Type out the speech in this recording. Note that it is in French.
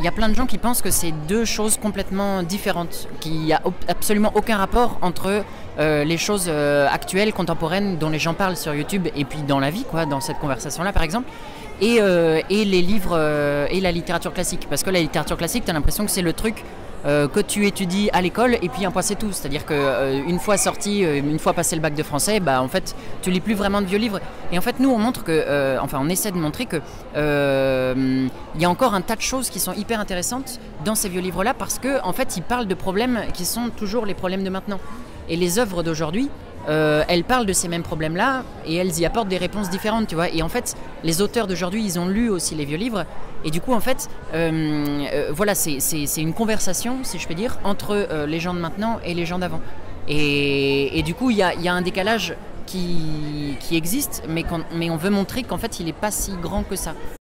y a plein de gens qui pensent que c'est deux choses complètement différentes, qu'il n'y a absolument aucun rapport entre les choses actuelles, contemporaines, dont les gens parlent sur YouTube et puis dans la vie, quoi, dans cette conversation-là par exemple, et les livres et la littérature classique. Parce que la littérature classique, tu as l'impression que c'est le truc que tu étudies à l'école et puis un point c'est tout. C'est-à-dire qu'une fois sorti, une fois passé le bac de français, bah, en fait, tu lis plus vraiment de vieux livres. Et en fait, nous, on montre que, enfin, on essaie de montrer que il y a encore un tas de choses qui sont hyper intéressantes dans ces vieux livres-là parce que, en fait, ils parlent de problèmes qui sont toujours les problèmes de maintenant. Et les œuvres d'aujourd'hui, elles parlent de ces mêmes problèmes-là et elles y apportent des réponses différentes, tu vois. Et en fait, les auteurs d'aujourd'hui, ils ont lu aussi les vieux livres. Et du coup, en fait, voilà, c'est une conversation, si je peux dire, entre les gens de maintenant et les gens d'avant. Et du coup, il y a un décalage qui existe, mais on veut montrer qu'en fait, il n'est pas si grand que ça.